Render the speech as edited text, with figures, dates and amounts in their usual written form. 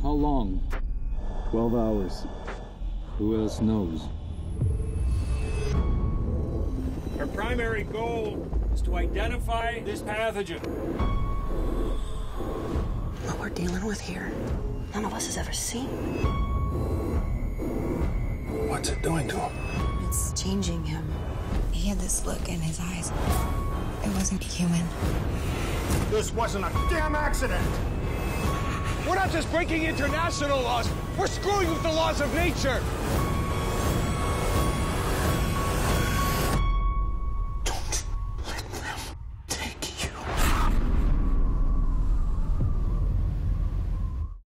How long? 12 hours. Who else knows? Our primary goal is to identify this pathogen. What we're dealing with here, none of us has ever seen. What's it doing to him? It's changing him. He had this look in his eyes. It wasn't human. This wasn't a damn accident! We're not just breaking international laws, we're screwing with the laws of nature!